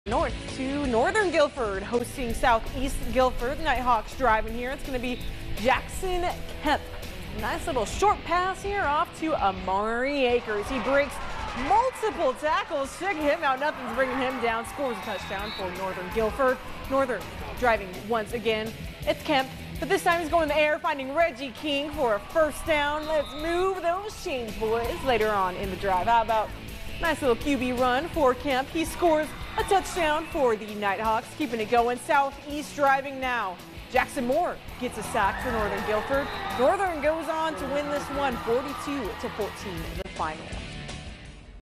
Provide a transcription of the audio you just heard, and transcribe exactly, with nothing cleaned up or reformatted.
North to Northern Guilford, hosting Southeast Guilford. The Nighthawks driving here. It's going to be Jackson Kemp. Nice little short pass here off to Amari Akers. He breaks multiple tackles, checking him out. Nothing's bringing him down. Scores a touchdown for Northern Guilford. Northern driving once again. It's Kemp, but this time he's going in the air, finding Reggie King for a first down. Let's move those chains, boys, later on in the drive. How about nice little Q B run for Kemp? He scores a touchdown for the Nighthawks, keeping it going. Southeast driving now. Jackson Moore gets a sack for Northern Guilford. Northern goes on to win this one forty-two to fourteen, the final.